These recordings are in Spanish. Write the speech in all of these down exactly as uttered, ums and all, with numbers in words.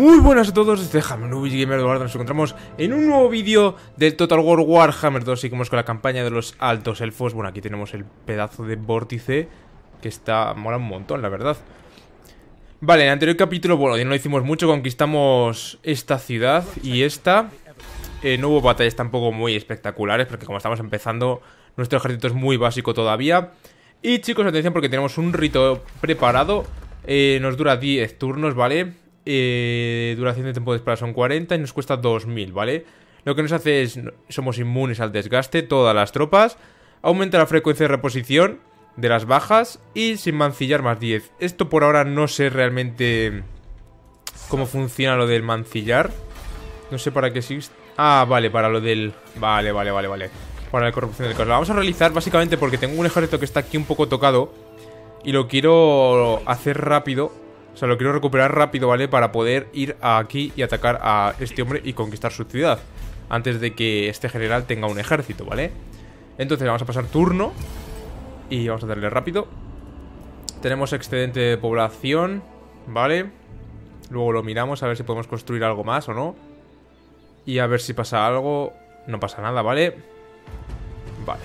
Muy buenas a todos, déjame un Gamer Eduardo. Nos encontramos en un nuevo vídeo del Total War Warhammer dos. Seguimos con la campaña de los altos elfos. Bueno, aquí tenemos el pedazo de vórtice que está, mola un montón, la verdad. Vale, en el anterior capítulo, bueno, ya no lo hicimos mucho. Conquistamos esta ciudad y esta. eh, No hubo batallas tampoco muy espectaculares, porque como estamos empezando, nuestro ejército es muy básico todavía. Y chicos, atención, porque tenemos un rito preparado. eh, Nos dura diez turnos, ¿vale? Eh, duración de tiempo de espera son cuarenta y nos cuesta dos mil, ¿vale? Lo que nos hace es, somos inmunes al desgaste, todas las tropas. Aumenta la frecuencia de reposición de las bajas y sin mancillar más diez. Esto por ahora no sé realmente cómo funciona lo del mancillar. No sé para qué existe. Ah, vale, para lo del... Vale, vale, vale, vale. Para la corrupción del caos. Lo vamos a realizar básicamente porque tengo un ejército que está aquí un poco tocado y lo quiero hacer rápido. O sea, lo quiero recuperar rápido, ¿vale? Para poder ir aquí y atacar a este hombre y conquistar su ciudad antes de que este general tenga un ejército, ¿vale? Entonces vamos a pasar turno y vamos a darle rápido. Tenemos excedente de población, ¿vale? Luego lo miramos a ver si podemos construir algo más o no. Y a ver si pasa algo. No pasa nada, ¿vale? Vale.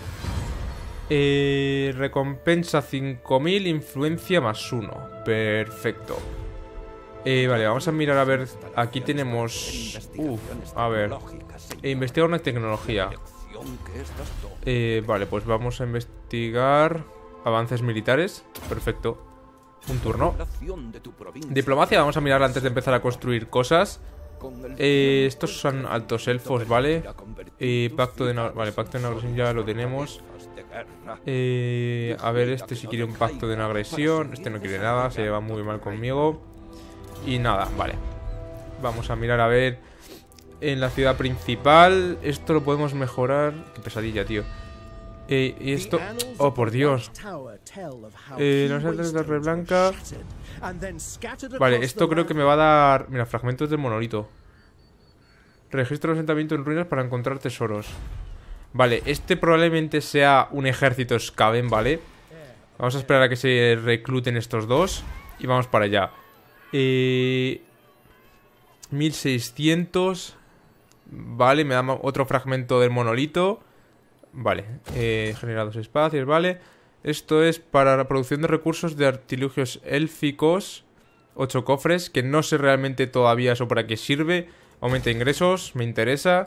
Eh, recompensa cinco mil, influencia más uno. Perfecto. eh, Vale, vamos a mirar a ver. Aquí tenemos... Uf, a ver. eh, Investigar una tecnología. eh, Vale, pues vamos a investigar avances militares. Perfecto. Un turno. Diplomacia, vamos a mirar antes de empezar a construir cosas. Eh, estos son altos elfos, ¿vale? Eh, pacto de... Vale, pacto de no agresión ya lo tenemos. Eh, a ver, este si quiere un pacto de no agresión. Este no quiere nada, se lleva muy mal conmigo. Y nada, vale. Vamos a mirar a ver. En la ciudad principal, esto lo podemos mejorar. Qué pesadilla, tío. Eh, y esto... Oh, por Dios. Eh, los altos de Red Blanca. Vale, esto creo que me va a dar... Mira, fragmentos del monolito. Registra el asentamiento en ruinas para encontrar tesoros. Vale, este probablemente sea un ejército Skaven, ¿vale? Vamos a esperar a que se recluten estos dos y vamos para allá. eh, mil seiscientos. Vale, me da otro fragmento del monolito. Vale, eh, genera dos espacios, vale. Esto es para la producción de recursos de artilugios élficos. Ocho cofres, que no sé realmente todavía eso para qué sirve. Aumenta ingresos, me interesa.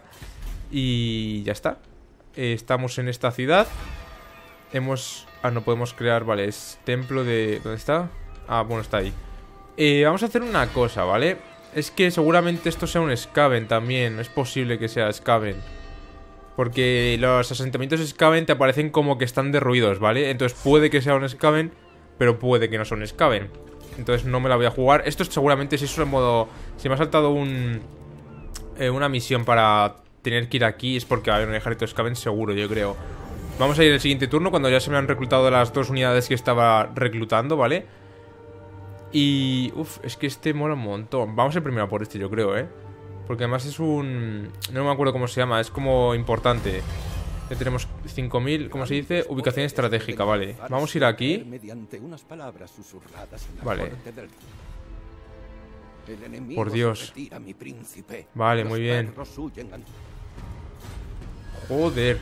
Y ya está. eh, Estamos en esta ciudad. Hemos... Ah, no podemos crear, vale, es templo de... ¿Dónde está? Ah, bueno, está ahí. eh, Vamos a hacer una cosa, ¿vale? Es que seguramente esto sea un Skaven también. Es posible que sea Skaven, porque los asentamientos Skaven te aparecen como que están derruidos, ¿vale? Entonces puede que sea un Skaven, pero puede que no sea un Skaven. Entonces no me la voy a jugar. Esto seguramente si eso en modo... Si me ha saltado un... Eh, una misión para tener que ir aquí, es porque va a haber un ejército Skaven seguro, yo creo. Vamos a ir al siguiente turno cuando ya se me han reclutado las dos unidades que estaba reclutando, ¿vale? Y... Uf, es que este mola un montón. Vamos a ir primero por este, yo creo, ¿eh? Porque además es un... No me acuerdo cómo se llama, es como importante. Ya tenemos cinco mil, ¿cómo se dice? Ubicación estratégica, vale. Vamos a ir aquí. Vale. Por Dios. Vale, muy bien. Joder.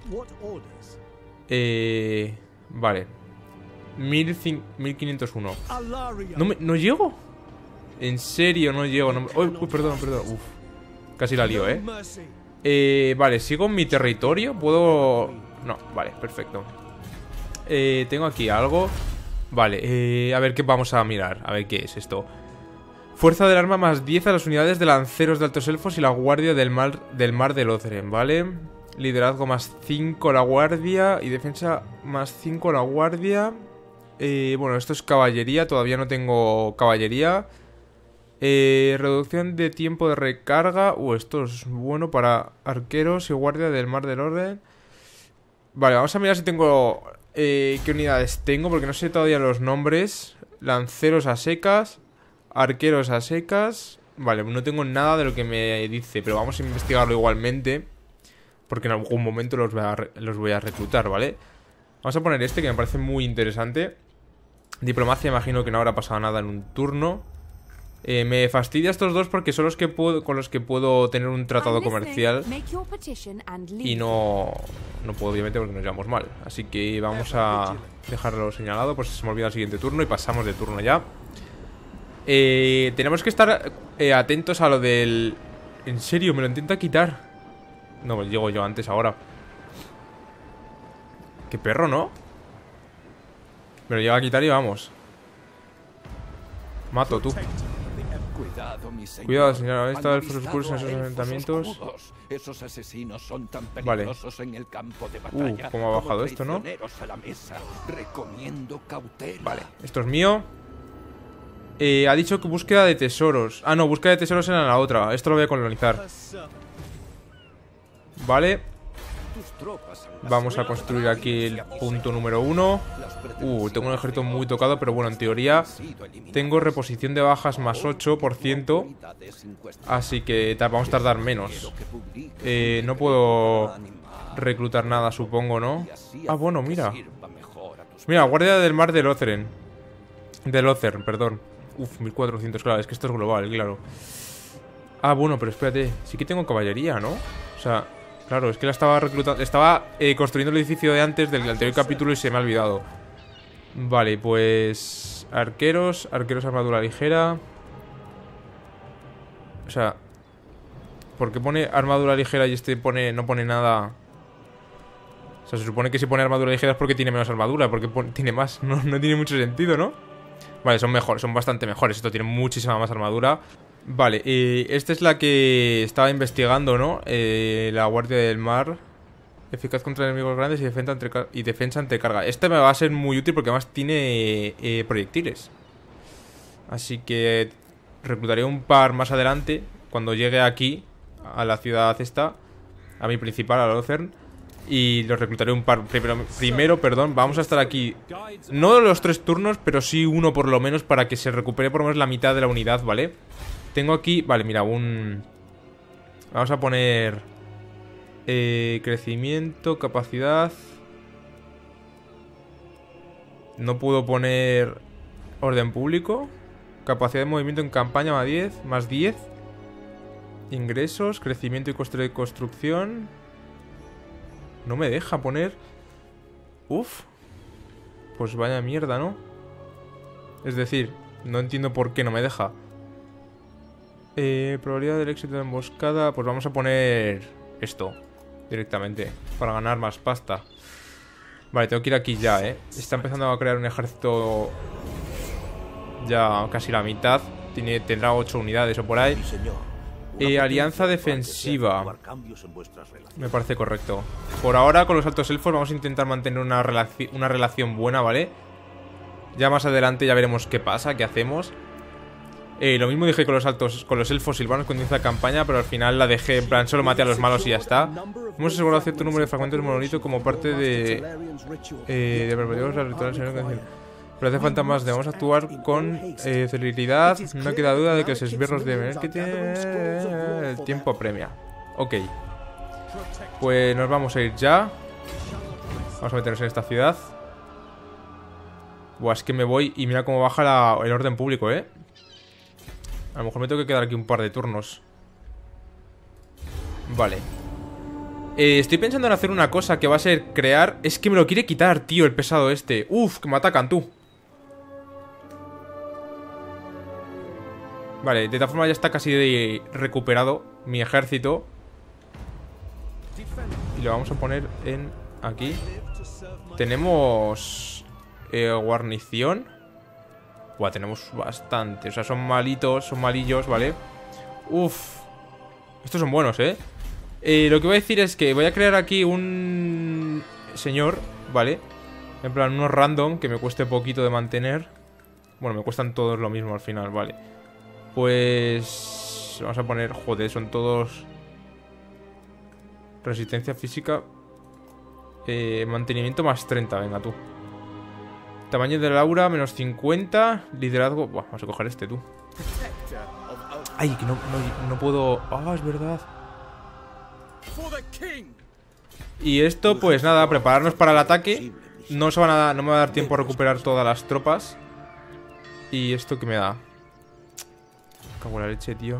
Eh... Vale. mil quinientos uno. No, me, no llego. En serio, no llego. No me... Uy, uy, perdón, perdón. Uf. Casi la lío, ¿eh? Eh, vale, sigo en mi territorio. Puedo... No, vale, perfecto. eh, Tengo aquí algo. Vale, eh, a ver qué vamos a mirar. A ver qué es esto. Fuerza del arma más diez a las unidades de lanceros de altos elfos y la guardia del mar del, mar de Lotharen, ¿vale? Liderazgo más cinco a la guardia y defensa más cinco a la guardia. eh, Bueno, esto es caballería. Todavía no tengo caballería. Eh, reducción de tiempo de recarga. Uh, esto es bueno para arqueros y guardia del mar del orden. Vale, vamos a mirar si tengo... Eh, qué unidades tengo, porque no sé todavía los nombres. Lanceros a secas, arqueros a secas. Vale, no tengo nada de lo que me dice, pero vamos a investigarlo igualmente, porque en algún momento los voy a, los voy a reclutar, ¿vale? Vamos a poner este, que me parece muy interesante. Diplomacia, imagino que no habrá pasado nada en un turno. Eh, me fastidia estos dos porque son los que puedo, con los que puedo tener un tratado comercial. Y no, no puedo, obviamente, porque nos llevamos mal. Así que vamos a dejarlo señalado. Pues se me olvida el siguiente turno y pasamos de turno ya. Eh, tenemos que estar eh, atentos a lo del... En serio, me lo intenta quitar. No, pues llego yo antes ahora. Qué perro, ¿no? Me lo llega a quitar y vamos. Mato, tú. Cuidado, mi señor. Cuidado, señora. ¿Está el Fosos Oscuros en esos asentamientos? Esos asesinos son tan Vale. peligrosos en el campo de batalla. Uh, cómo ha bajado esto, ¿no? A la mesa. Recomiendo cautela. Vale, esto es mío. Eh, ha dicho que búsqueda de tesoros. Ah, no, búsqueda de tesoros era la otra. Esto lo voy a colonizar. Vale. Vamos a construir aquí el punto número uno. Uh, tengo un ejército muy tocado, pero bueno, en teoría tengo reposición de bajas más ocho por ciento. Así que vamos a tardar menos. eh, No puedo reclutar nada, supongo, ¿no? Ah, bueno, mira. Mira, guardia del mar de Lothern. De Lothern, perdón. Uf, mil cuatrocientos, claro, es que esto es global, claro. Ah, bueno, pero espérate. Sí que tengo caballería, ¿no? O sea, claro, es que la estaba reclutando. Estaba eh, construyendo el edificio de antes del anterior capítulo y se me ha olvidado. Vale, pues... Arqueros, arqueros armadura ligera. O sea, ¿por qué pone armadura ligera y este pone no pone nada? O sea, se supone que si pone armadura ligera es porque tiene menos armadura. Porque pone, tiene más, no, no tiene mucho sentido, ¿no? Vale, son mejores, son bastante mejores. Esto tiene muchísima más armadura. Vale, eh, esta es la que estaba investigando, ¿no? Eh, la guardia del mar. Eficaz contra enemigos grandes y defensa ante, y defensa ante carga. Esta me va a ser muy útil porque además tiene eh, proyectiles. Así que reclutaré un par más adelante, cuando llegue aquí, a la ciudad esta, a mi principal, a Lothern. Y los reclutaré un par. Primero, primero, perdón, vamos a estar aquí. No los tres turnos, pero sí uno por lo menos, para que se recupere por lo menos la mitad de la unidad, ¿vale? Tengo aquí, vale, mira, un... Vamos a poner... Eh, crecimiento, capacidad... No puedo poner... Orden público. Capacidad de movimiento en campaña más diez. Más diez. Ingresos, crecimiento y coste de construcción. No me deja poner... Uf. Pues vaya mierda, ¿no? Es decir, no entiendo por qué no me deja. Eh, probabilidad del éxito de emboscada. Pues vamos a poner esto directamente, para ganar más pasta. Vale, tengo que ir aquí ya, ¿eh? Está empezando a crear un ejército. Ya casi la mitad. Tiene, tendrá ocho unidades o por ahí. Eh, alianza defensiva. Me parece correcto. Por ahora con los altos elfos vamos a intentar mantener una, relaci una relación buena, ¿vale? Ya más adelante ya veremos qué pasa, qué hacemos. eh, Lo mismo dije con los altos, con los elfos silvanos cuando hice la campaña, pero al final la dejé, en plan, solo maté a los malos y ya está. Hemos asegurado cierto número de fragmentos de monolito como parte de... Eh, de perpetuar la ritual del Señor. Pero hace falta más. Debemos actuar con eh, celeridad. No queda duda de que los esbirros deben... que tiene... El tiempo apremia. Ok. Pues nos vamos a ir ya. Vamos a meternos en esta ciudad. Buah, es que me voy y mira cómo baja la, el orden público, ¿eh? A lo mejor me tengo que quedar aquí un par de turnos. Vale. Eh, estoy pensando en hacer una cosa que va a ser crear... Es que me lo quiere quitar, tío, el pesado este. Uf, que me atacan, tú. Vale, de esta forma ya está casi recuperado mi ejército. Y lo vamos a poner en... aquí. Tenemos... Eh, guarnición. Buah, tenemos bastante. O sea, son malitos, son malillos, ¿vale? Uf. Estos son buenos, ¿eh? Eh, lo que voy a decir es que voy a crear aquí un... señor, ¿vale? En plan, unos random que me cueste poquito de mantener. Bueno, me cuestan todos lo mismo al final, vale. Pues... vamos a poner... joder, son todos... Resistencia física. Eh, mantenimiento más treinta, venga tú. Tamaño del aura, menos cincuenta. Liderazgo... Buah, vamos a coger este, tú. Ay, que no, no, no puedo... Ah, es verdad. Y esto, pues nada, prepararnos para el ataque. No, se van a, no me va a dar tiempo a recuperar todas las tropas. Y esto que me da... Cago en la leche, tío.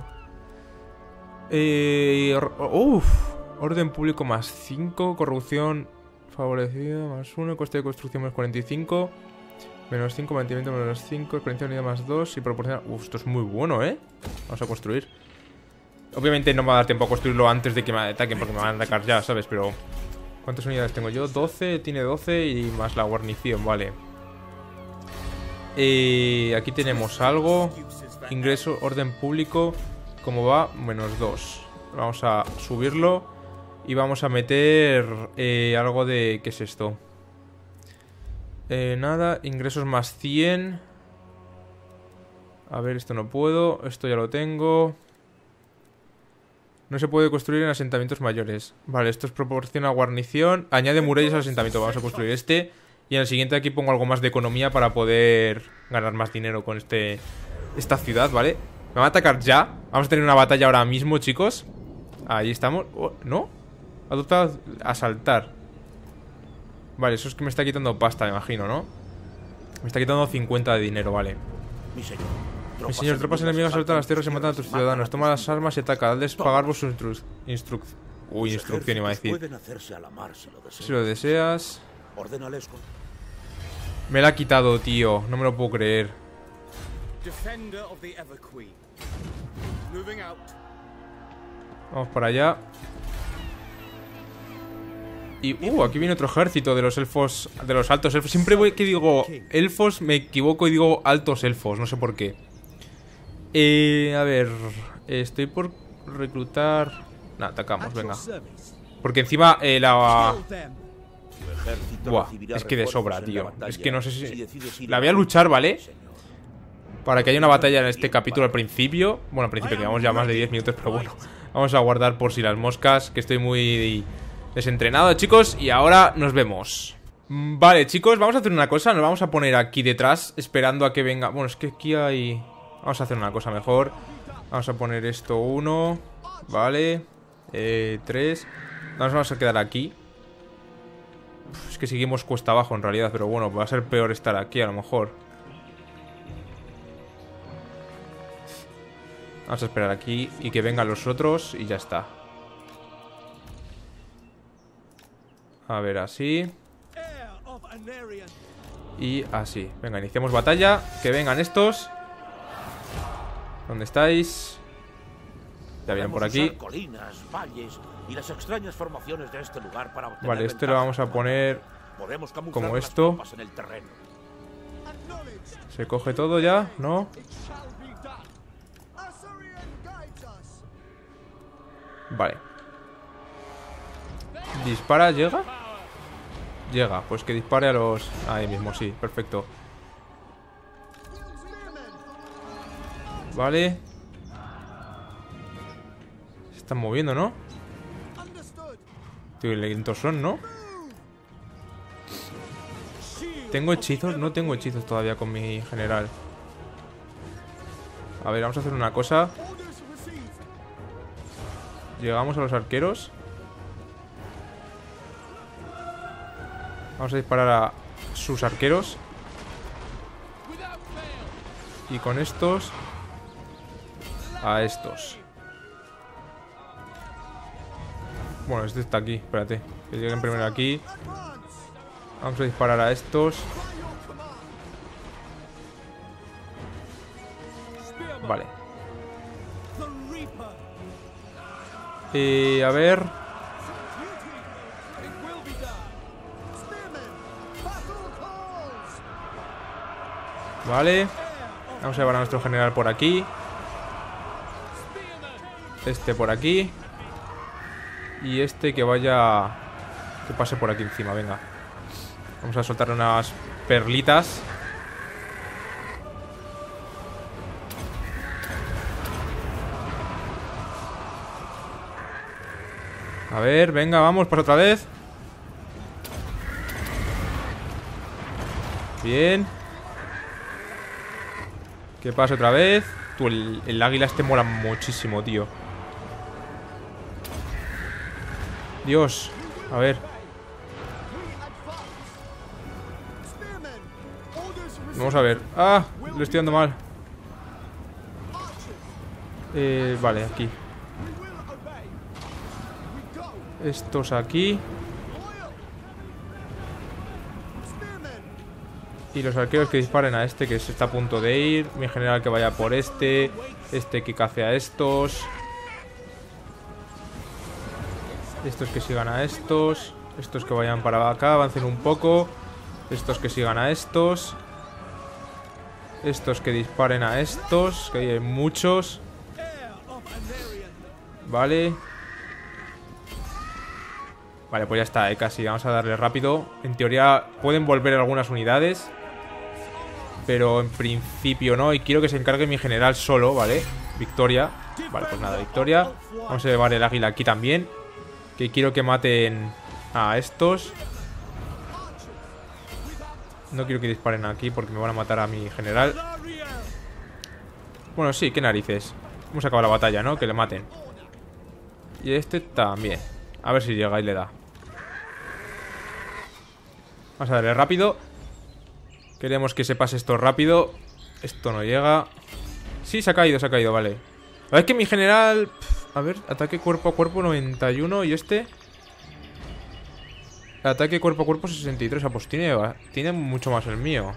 Eh... Uff. Orden público más cinco. Corrupción favorecida más uno. Coste de construcción más cuarenta y cinco. Menos cinco. Mantenimiento menos cinco. Experiencia unida más dos. Y proporciona... Uff, esto es muy bueno, ¿eh? Vamos a construir. Obviamente no me va a dar tiempo a construirlo antes de que me ataquen, porque me van a atacar ya, ¿sabes? Pero... ¿cuántas unidades tengo yo? doce, tiene doce y más la guarnición, vale. Eh, aquí tenemos algo. Ingreso, orden público. ¿Cómo va? Menos dos. Vamos a subirlo. Y vamos a meter eh, algo de... ¿qué es esto? Eh, nada, ingresos más cien. A ver, esto no puedo. Esto ya lo tengo. No se puede construir en asentamientos mayores. Vale, esto es proporciona guarnición. Añade murallas al asentamiento. Vamos a construir este. Y en el siguiente aquí pongo algo más de economía para poder ganar más dinero con este esta ciudad, ¿vale? Me va a atacar ya. Vamos a tener una batalla ahora mismo, chicos. Ahí estamos. Oh, ¿no? Adopta asaltar. Vale, eso es que me está quitando pasta, me imagino, ¿no? Me está quitando cincuenta de dinero, vale. Mi señor, Mi señor, tropas enemigas asaltan las tierras y matan a tus ciudadanos. Toma las armas y ataca. Dadles pagar por su instru instru Uy, instrucción iba a decir. pueden hacerse a la mar si lo desean. Si lo deseas. Ordénales con... Me la ha quitado, tío. No me lo puedo creer. Vamos para allá. Y, uh, aquí viene otro ejército de los elfos, de los altos elfos. Siempre voy que digo elfos, me equivoco y digo altos elfos, no sé por qué. Eh, a ver, estoy por reclutar... Nah, atacamos, venga. Porque encima eh, la... Buah, es que de sobra, tío. Es que no sé si... La voy a luchar, ¿vale? Para que haya una batalla en este capítulo al principio. Bueno, al principio llevamos ya más de diez minutos, pero bueno. Vamos a guardar por si las moscas, que estoy muy... desentrenado, chicos, y ahora nos vemos. Vale, chicos, vamos a hacer una cosa. Nos vamos a poner aquí detrás, esperando a que venga. Bueno, es que aquí hay... Vamos a hacer una cosa mejor. Vamos a poner esto uno. Vale. Eh, tres. Nos vamos a quedar aquí. Uf, es que seguimos cuesta abajo en realidad, pero bueno, va a ser peor estar aquí a lo mejor. Vamos a esperar aquí y que vengan los otros y ya está. A ver, así. Y así. Venga, iniciamos batalla. Que vengan estos. ¿Dónde estáis? Ya vienen por aquí. Colinas, valles y las extrañas formaciones de este lugar para obtener vale, este lo vamos a poner como esto. En el terreno. Se coge todo ya, ¿no? Vale. Dispara, ¿llega? Llega, pues que dispare a los... Ahí mismo, sí, perfecto. Vale. Se están moviendo, ¿no? Tío, lentos son, ¿no? ¿Tengo hechizos? No tengo hechizos todavía con mi general. A ver, vamos a hacer una cosa. Llegamos a los arqueros. Vamos a disparar a sus arqueros. Y con estos a estos. Bueno, este está aquí, espérate. Que lleguen primero aquí. Vamos a disparar a estos. Vale. Y a ver. Vale. Vamos a llevar a nuestro general por aquí. Este por aquí. Y este que vaya... Que pase por aquí encima, venga. Vamos a soltar unas perlitas. A ver, venga, vamos, pasa otra vez. Bien. Que pase otra vez. Tú, el, el águila este mola muchísimo, tío. Dios. A ver. Vamos a ver. Ah, lo estoy dando mal. Eh, vale, aquí. Estos aquí. Y los arqueros que disparen a este que se está a punto de ir. Mi general que vaya por este. Este que cace a estos. Estos que sigan a estos. Estos que vayan para acá, avancen un poco. Estos que sigan a estos. Estos que disparen a estos, que hay muchos. Vale. Vale, pues ya está, eh, casi. Vamos a darle rápido. En teoría pueden volver algunas unidades, pero en principio no. Y quiero que se encargue mi general solo, ¿vale? Victoria. Vale, pues nada, victoria. Vamos a llevar el águila aquí también, que quiero que maten a estos. No quiero que disparen aquí porque me van a matar a mi general. Bueno, sí, qué narices. Hemos acabado la batalla, ¿no? Que le maten. Y este también. A ver si llega y le da. Vamos a darle rápido. Queremos que se pase esto rápido. Esto no llega. Sí, se ha caído, se ha caído, vale. A ver que mi general... A ver, ataque cuerpo a cuerpo noventa y uno. Y este... Ataque cuerpo a cuerpo sesenta y tres. Ah, pues tiene, tiene mucho más el mío.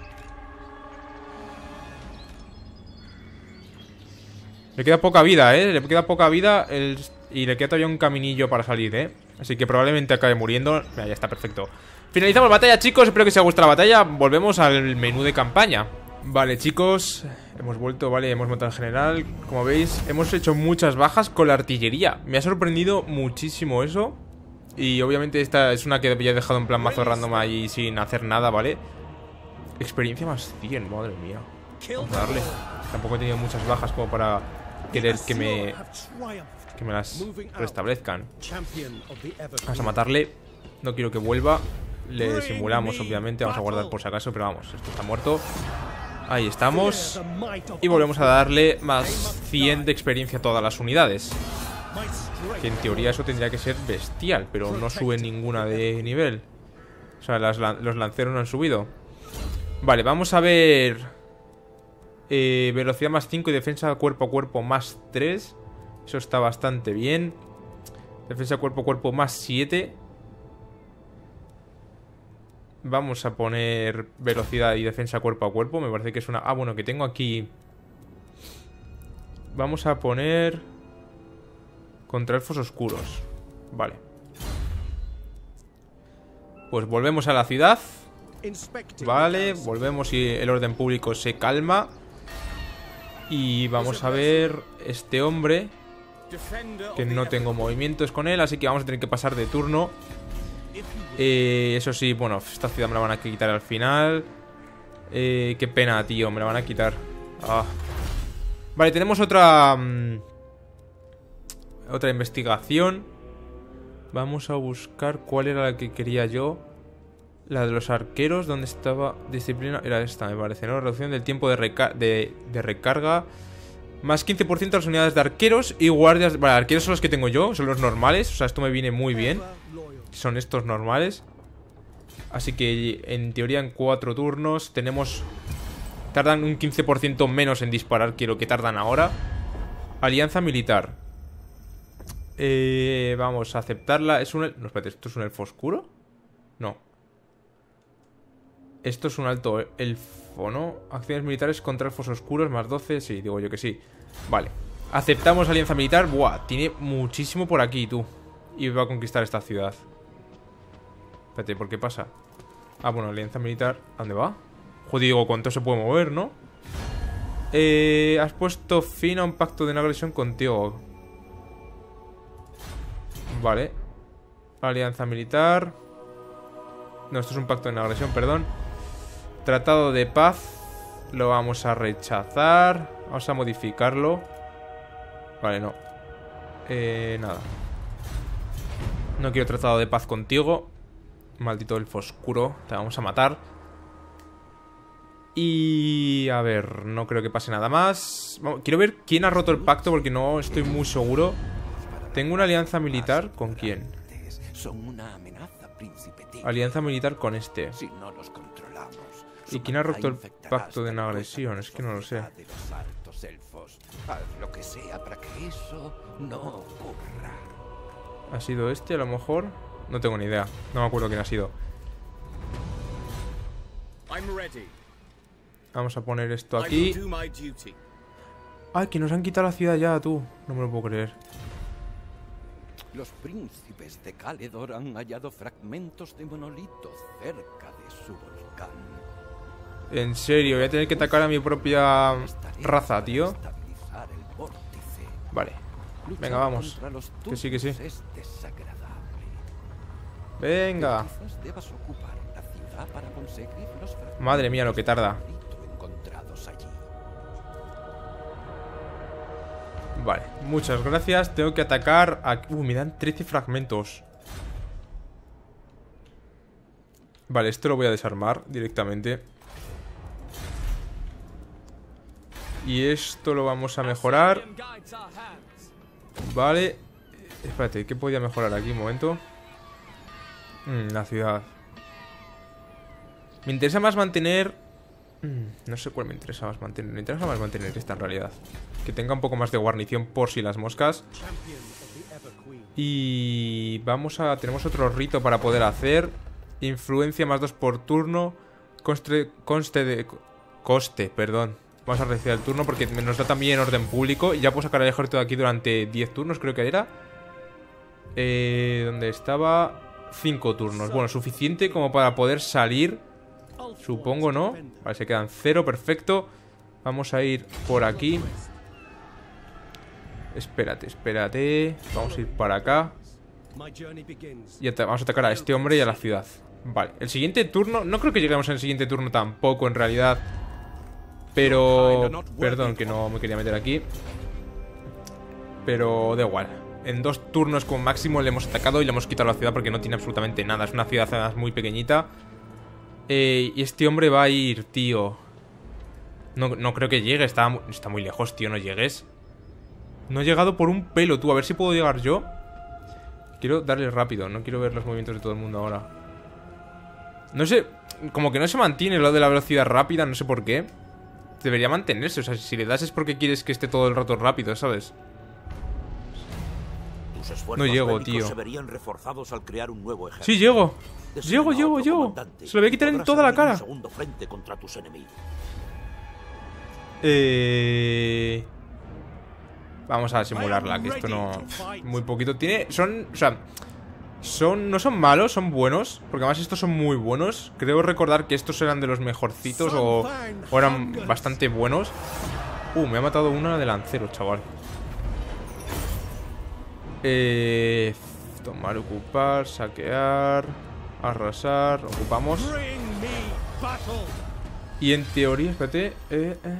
Le queda poca vida, ¿eh? Le queda poca vida el... y le queda todavía un caminillo para salir, ¿eh? Así que probablemente acabe muriendo. Mira, ya está, perfecto. Finalizamos la batalla, chicos. Espero que os haya gustado la batalla. Volvemos al menú de campaña. Vale, chicos. Hemos vuelto, vale, hemos montado en general. Como veis, hemos hecho muchas bajas con la artillería. Me ha sorprendido muchísimo eso. Y obviamente esta es una que ya he dejado en plan mazo random ahí sin hacer nada, ¿vale? Experiencia más cien, madre mía. Vamos a darle. Tampoco he tenido muchas bajas como para querer que me... que me las restablezcan. Vamos a matarle. No quiero que vuelva. Le simulamos, obviamente. Vamos a guardar por si acaso, pero vamos, esto está muerto. Ahí estamos. Y volvemos a darle más cien de experiencia a todas las unidades. Que en teoría eso tendría que ser bestial, pero no sube ninguna de nivel. O sea, las, los lanceros no han subido. Vale, vamos a ver... Eh, velocidad más cinco y defensa cuerpo a cuerpo más tres. Eso está bastante bien. Defensa cuerpo a cuerpo más siete. Vamos a poner velocidad y defensa cuerpo a cuerpo. Me parece que es una... Ah, bueno, que tengo aquí... Vamos a poner... Contra elfos oscuros. Vale. Pues volvemos a la ciudad. Vale, volvemos y el orden público se calma. Y vamos a ver este hombre, que no tengo movimientos con él, así que vamos a tener que pasar de turno. eh, Eso sí, bueno, esta ciudad me la van a quitar al final. eh, Qué pena, tío, me la van a quitar. ah. Vale, tenemos otra... Mmm, otra investigación. Vamos a buscar cuál era la que quería yo. La de los arqueros, ¿dónde estaba? Disciplina, era esta, me parece, ¿no? Reducción del tiempo de, reca de, de recarga. Más quince por ciento a las unidades de arqueros y guardias. Vale, arqueros son los que tengo yo, son los normales. O sea, esto me viene muy bien. Son estos normales. Así que en teoría en cuatro turnos tenemos... Tardan un quince por ciento menos en disparar que lo que tardan ahora. Alianza militar. Eh, vamos a aceptarla. ¿Es un... No, espérate, ¿esto es un elfo oscuro? No. Esto es un alto elfo, ¿no? Acciones militares contra elfos oscuros, más doce. Sí, digo yo que sí. Vale. Aceptamos alianza militar. Buah, tiene muchísimo por aquí, tú. Y va a conquistar esta ciudad. Espérate, ¿por qué pasa? Ah, bueno, alianza militar. ¿A dónde va? Joder, digo, ¿cuánto se puede mover, no? Eh, has puesto fin a un pacto de no agresión contigo. Vale. Alianza militar. No, esto es un pacto de no agresión, perdón. Tratado de paz. Lo vamos a rechazar. Vamos a modificarlo. Vale, no. Eh, nada. No quiero tratado de paz contigo. Maldito elfo oscuro. Te vamos a matar. Y... a ver, no creo que pase nada más. Quiero ver quién ha roto el pacto porque no estoy muy seguro. Tengo una alianza militar. ¿Con quién? Son una amenaza, príncipe Tigre. Alianza militar con este. Si no los controlamos, ¿Y quién ha roto el pacto de no agresión? Es que no lo sé. nosotros. Haz lo que sea para que eso no ocurra. ¿Ha sido este a lo mejor? No tengo ni idea. No me acuerdo quién ha sido. Vamos a poner esto aquí. Ay, que nos han quitado la ciudad ya, tú. No me lo puedo creer. Los príncipes de Caledor han hallado fragmentos de monolitos cerca de su volcán. En serio, voy a tener que atacar a mi propia raza, tío. Vale. Venga, vamos. Que sí, que sí. Venga. Madre mía, lo que tarda. Vale, muchas gracias. Tengo que atacar a... Uh, me dan trece fragmentos. Vale, esto lo voy a desarmar directamente. Y esto lo vamos a mejorar. Vale. Espérate, ¿qué podía mejorar aquí? Un momento. Mm, la ciudad. Me interesa más mantener... Mm, no sé cuál me interesa más mantener. Me interesa más mantener esta en realidad. Que tenga un poco más de guarnición por si las moscas. Y... vamos a... tenemos otro rito para poder hacer. Influencia más dos por turno. Conste, conste de... Coste, perdón. Vamos a realizar el turno porque nos da también orden público. Y ya puedo sacar el ejército de aquí durante diez turnos, creo que era. Eh, ¿Dónde estaba? cinco turnos. Bueno, suficiente como para poder salir. Supongo, ¿no? Vale, se quedan cero, perfecto. Vamos a ir por aquí. Espérate, espérate. Vamos a ir para acá. Y vamos a atacar a este hombre y a la ciudad. Vale, el siguiente turno... no creo que lleguemos en el siguiente turno tampoco, en realidad. Pero... perdón, que no me quería meter aquí. Pero da igual. En dos turnos como máximo le hemos atacado y le hemos quitado la ciudad porque no tiene absolutamente nada. Es una ciudad muy pequeñita. Eh, y este hombre va a ir, tío. No, no creo que llegue, está, está muy lejos, tío, no llegues. No he llegado por un pelo, tú, a ver si puedo llegar yo. Quiero darle rápido, no quiero ver los movimientos de todo el mundo ahora. No sé, como que no se mantiene lo de la velocidad rápida, no sé por qué. Debería mantenerse, o sea, si le das es porque quieres que esté todo el rato rápido, ¿sabes? No llego, tío. Se verían reforzados al crear un nuevo ejército. Sí, llego. Llego, llego, llego. Se lo voy a quitar en toda la cara. Segundo frente contra tus enemigos. Eh... Vamos a simularla, que esto no... muy poquito tiene... son... o sea... son... no son malos, son buenos. Porque además estos son muy buenos. Creo recordar que estos eran de los mejorcitos. O, o eran bastante buenos. Uh, me ha matado una de lancero, chaval. Eh... tomar, ocupar, saquear... arrasar, ocupamos. Y en teoría, espérate, eh, eh.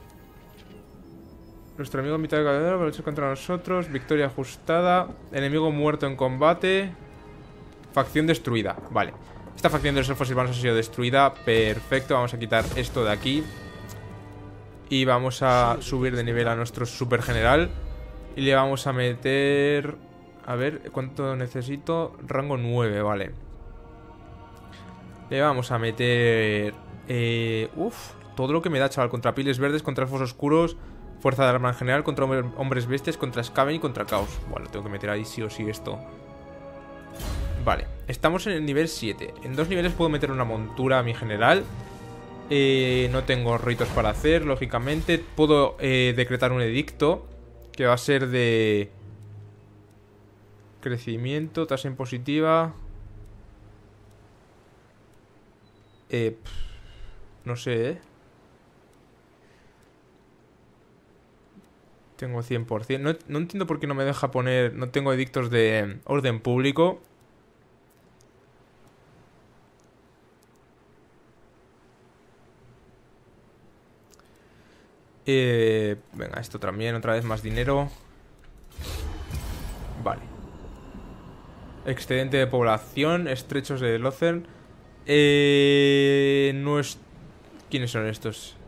nuestro amigo en mitad de cadena va a luchar contra nosotros. Victoria ajustada. Enemigo muerto en combate. Facción destruida, vale. Esta facción de los elfos silvanos ha sido destruida. Perfecto, vamos a quitar esto de aquí. Y vamos a subir de nivel a nuestro super general. Y le vamos a meter... a ver, ¿cuánto necesito? Rango nueve, vale. Le vamos a meter... Eh, uf, todo lo que me da, chaval. Contra piles verdes, contra elfos oscuros, fuerza de arma en general, contra hombres bestias, contra Skaven y contra caos. Bueno, tengo que meter ahí sí o sí esto. Vale, estamos en el nivel siete. En dos niveles puedo meter una montura a mi general. eh, No tengo ritos para hacer, lógicamente. Puedo eh, decretar un edicto que va a ser de... crecimiento, tasa impositiva. Eh, pff, no sé, ¿eh? Tengo cien por cien. No, no entiendo por qué no me deja poner... no tengo edictos de orden público. Eh, venga, esto también, otra vez más dinero. Vale. Excedente de población, estrechos de Lothern. Eh, no es... ¿quiénes son estos?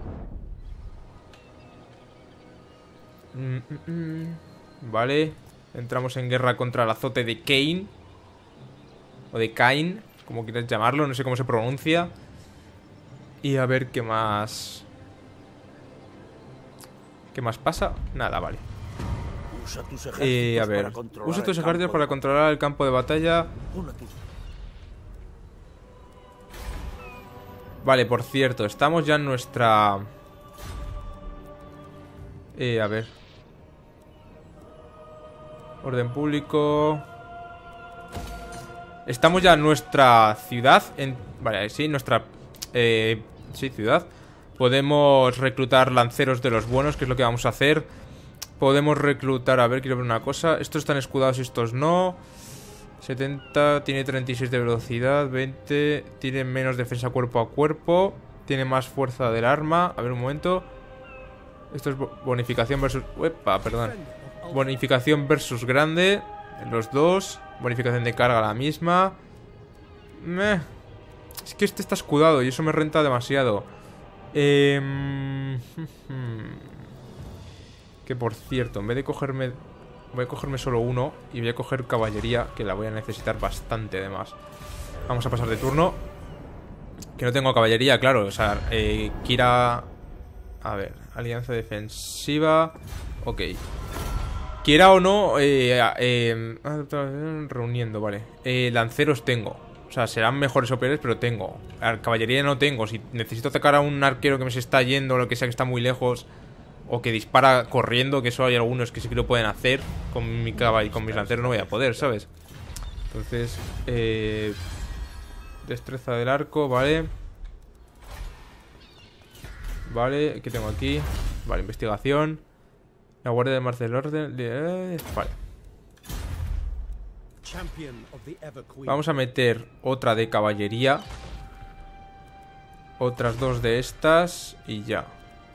Mm, mm, mm. Vale. Entramos en guerra contra el azote de Cain. O de Cain, como quieras llamarlo, no sé cómo se pronuncia. Y a ver qué más... ¿Qué más pasa? Nada, vale. Usa tus ejércitos Eh, a ver, para controlar usa tus el ejércitos campo para de- controlar el campo de batalla. Uno aquí. Vale, por cierto, estamos ya en nuestra... Eh, a ver. Orden público. Estamos ya en nuestra ciudad. En... Vale, sí, nuestra... Eh, sí, ciudad. Podemos reclutar lanceros de los buenos, que es lo que vamos a hacer. Podemos reclutar... A ver, quiero ver una cosa. Estos están escudados y estos no. setenta, tiene treinta y seis de velocidad. veinte, tiene menos defensa cuerpo a cuerpo. Tiene más fuerza del arma. A ver, un momento. Esto es bonificación versus... Uepa, perdón. Bonificación versus grande. Los dos. Bonificación de carga la misma. Meh. Es que este está escudado y eso me renta demasiado. Eh... Que por cierto, en vez de cogerme... Voy a cogerme solo uno y voy a coger caballería, que la voy a necesitar bastante además. Vamos a pasar de turno. Que no tengo caballería, claro. O sea, eh, Kira... A ver, alianza defensiva. Ok. Quiera o no, eh, eh, reuniendo, vale. Eh, lanceros tengo. O sea, serán mejores o peores, pero tengo. Caballería no tengo. Si necesito atacar a un arquero que me se está yendo, o lo que sea, que está muy lejos, o que dispara corriendo, que eso hay algunos que sí que lo pueden hacer, con mi caballo y con mis lanceros no voy a poder, ¿sabes? Entonces, eh, destreza del arco, vale. Vale, ¿qué tengo aquí? Vale, investigación. La guardia de Marcel Orden. Eh, vale. Vamos a meter otra de caballería. Otras dos de estas. Y ya.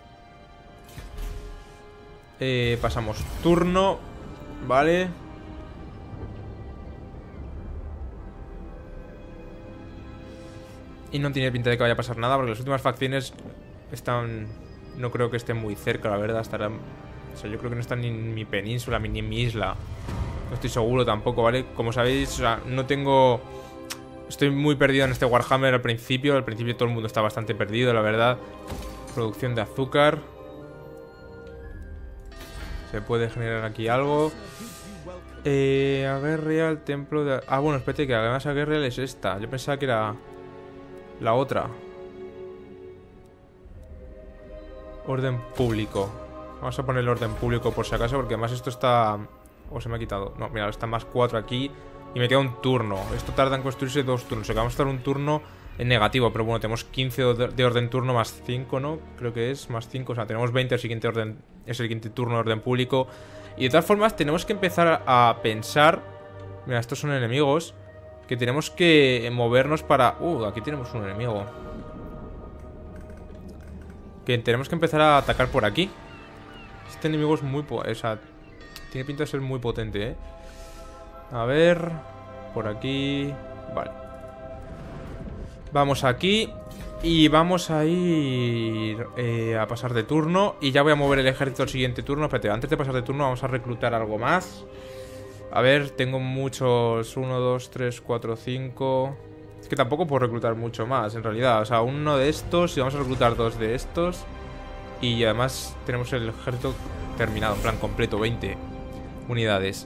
Eh, pasamos turno. Vale. Y no tiene pinta de que vaya a pasar nada, porque las últimas facciones están... No creo que estén muy cerca, la verdad. Estarán... O sea, yo creo que no están ni en mi península, ni en mi isla. No estoy seguro tampoco, ¿vale? Como sabéis, o sea, no tengo... Estoy muy perdido en este Warhammer al principio. Al principio todo el mundo está bastante perdido, la verdad. Producción de azúcar. Se puede generar aquí algo. Eh, Aguerria, el templo de... Ah, bueno, espérate, que además Aguerria es esta. Yo pensaba que era la otra. Orden público. Vamos a poner el orden público por si acaso, porque además esto está... O oh, se me ha quitado. No, mira, está más cuatro aquí. Y me queda un turno. Esto tarda en construirse dos turnos. O sea que vamos a estar un turno en negativo. Pero bueno, tenemos quince de orden turno más cinco, ¿no? Creo que es más cinco. O sea, tenemos veinte. El siguiente orden es el siguiente turno de orden público. Y de todas formas, tenemos que empezar a pensar. Mira, estos son enemigos. Que tenemos que movernos para... Uh, aquí tenemos un enemigo. Que tenemos que empezar a atacar por aquí. Este enemigo es muy... O sea, tiene pinta de ser muy potente, ¿eh? A ver... Por aquí... Vale. Vamos aquí. Y vamos a ir... Eh, a pasar de turno. Y ya voy a mover el ejército al siguiente turno. Espérate, antes de pasar de turno vamos a reclutar algo más. A ver, tengo muchos... uno, dos, tres, cuatro, cinco... Es que tampoco puedo reclutar mucho más, en realidad. O sea, uno de estos y vamos a reclutar dos de estos. Y además tenemos el ejército terminado, en plan completo, veinte unidades.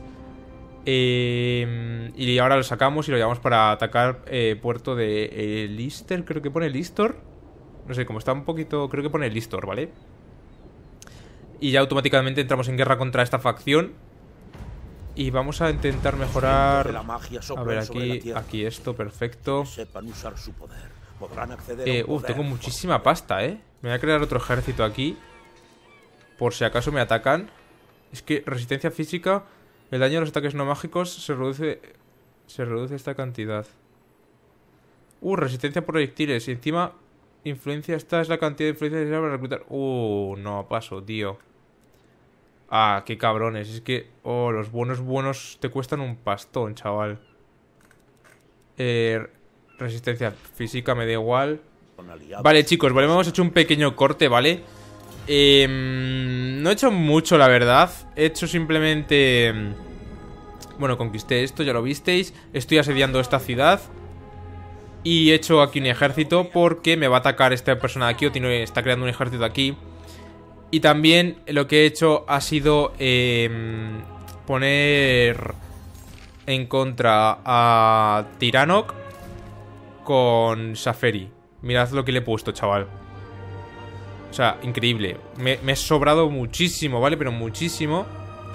Eh, y ahora lo sacamos y lo llevamos para atacar eh, puerto de eh, Lister, creo que pone Listor. No sé, como está un poquito... Creo que pone Listor, ¿vale? Y ya automáticamente entramos en guerra contra esta facción. Y vamos a intentar mejorar... A ver, aquí, aquí esto, perfecto. Sepan usar su poder. Podrán acceder Eh, a un uf, poder tengo muchísima pasta, ¿eh? Me voy a crear otro ejército aquí. Por si acaso me atacan. Es que resistencia física. El daño de los ataques no mágicos se reduce... Se reduce esta cantidad. Uh, resistencia a proyectiles. Y encima, influencia. Esta es la cantidad de influencia necesaria para reclutar. Uh, no, paso, tío. Ah, qué cabrones. Es que... Oh, los buenos buenos te cuestan un pastón, chaval. Eh... Resistencia física, me da igual. Vale, chicos, vale, hemos hecho un pequeño corte, ¿vale? Eh, no he hecho mucho, la verdad. He hecho simplemente... Bueno, conquisté esto, ya lo visteis. Estoy asediando esta ciudad. Y he hecho aquí un ejército porque me va a atacar esta persona de aquí. O tiene, está creando un ejército aquí. Y también lo que he hecho ha sido eh, poner en contra a Tiranoc con Saferi. Mirad lo que le he puesto, chaval. O sea, increíble. Me, me he sobrado muchísimo, ¿vale? Pero muchísimo.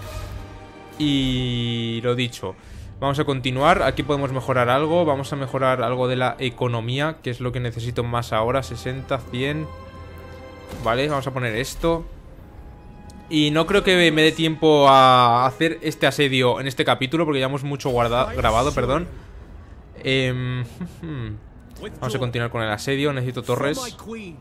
Y lo dicho, vamos a continuar. Aquí podemos mejorar algo. Vamos a mejorar algo de la economía, que es lo que necesito más ahora. sesenta, cien. Vale, vamos a poner esto. Y no creo que me dé tiempo a hacer este asedio en este capítulo, porque ya hemos mucho guardado, grabado, perdón. eh, Vamos a continuar con el asedio. Necesito torres.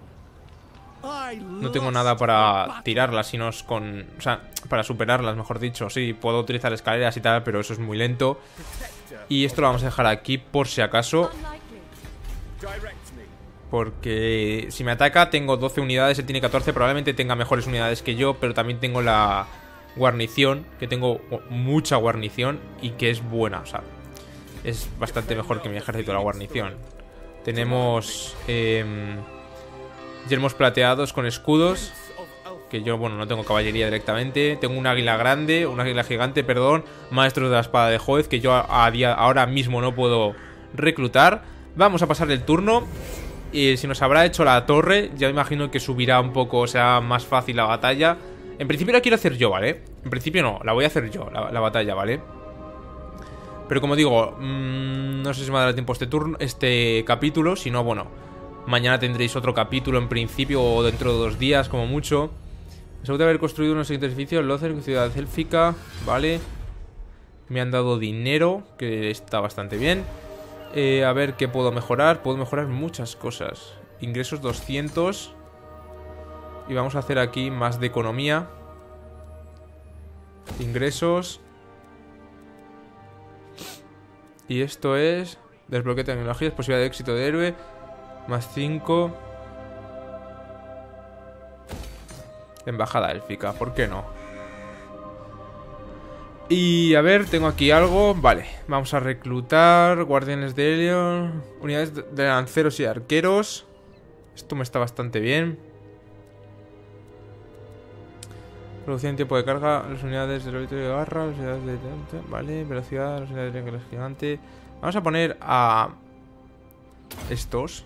No tengo nada para tirarlas, sino con... O sea, para superarlas, mejor dicho. Sí, puedo utilizar escaleras y tal, pero eso es muy lento. Y esto lo vamos a dejar aquí por si acaso, porque si me ataca tengo doce unidades, él tiene catorce. Probablemente tenga mejores unidades que yo, pero también tengo la guarnición, que tengo mucha guarnición y que es buena. O sea, es bastante mejor que mi ejército la guarnición. Tenemos... Eh, yelmos plateados con escudos, que yo, bueno, no tengo caballería directamente. Tengo un águila grande, un águila gigante, perdón. Maestros de la espada de Joez, que yo a, a día, ahora mismo no puedo reclutar. Vamos a pasar el turno. Y si nos habrá hecho la torre, ya me imagino que subirá un poco, o sea, más fácil la batalla. En principio la quiero hacer yo, ¿vale? En principio no, la voy a hacer yo, la, la batalla, ¿vale? Pero como digo, mmm, no sé si me dará tiempo este turno, este capítulo. Si no, bueno, mañana tendréis otro capítulo en principio, o dentro de dos días como mucho. Después de haber construido unos siguientes edificios, Lothar, ciudad élfica, vale. Me han dado dinero, que está bastante bien. eh, A ver qué puedo mejorar. Puedo mejorar muchas cosas. Ingresos doscientos. Y vamos a hacer aquí más de economía. Ingresos. Y esto es desbloqueo de tecnologías, posibilidad de éxito de héroe. Más cinco. Embajada élfica, ¿por qué no? Y a ver, tengo aquí algo. Vale, vamos a reclutar guardianes de Helion, unidades de lanceros y arqueros. Esto me está bastante bien. Producción en tiempo de carga. Las unidades de lobito de garra, las unidades de... Vale, velocidad, las unidades de reglas gigante. Vamos a poner a... estos.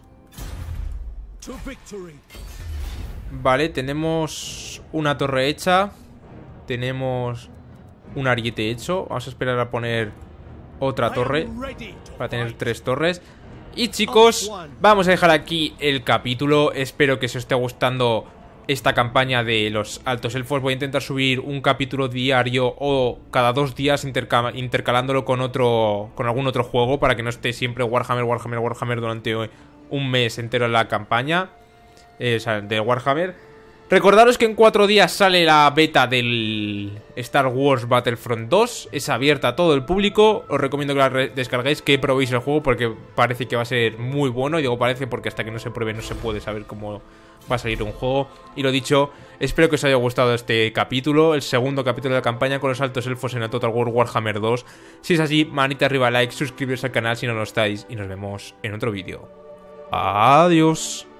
Vale, tenemos una torre hecha. Tenemos un ariete hecho. Vamos a esperar a poner otra torre para tener tres torres. Y chicos, vamos a dejar aquí el capítulo. Espero que os esté gustando esta campaña de los altos elfos. Voy a intentar subir un capítulo diario o cada dos días intercal intercalándolo con otro, con algún otro juego, para que no esté siempre Warhammer, Warhammer, Warhammer durante un mes entero en la campaña, eh, o sea, de Warhammer. Recordaros que en cuatro días sale la beta del Star Wars Battlefront dos. Es abierta a todo el público. Os recomiendo que la descarguéis, que probéis el juego, porque parece que va a ser muy bueno. Y digo parece porque hasta que no se pruebe no se puede saber cómo va a salir un juego. Y lo dicho, espero que os haya gustado este capítulo, el segundo capítulo de la campaña con los altos elfos en el Total War Warhammer dos. Si es así, manita arriba, like, suscribiros al canal si no lo estáis, y nos vemos en otro vídeo. Adiós.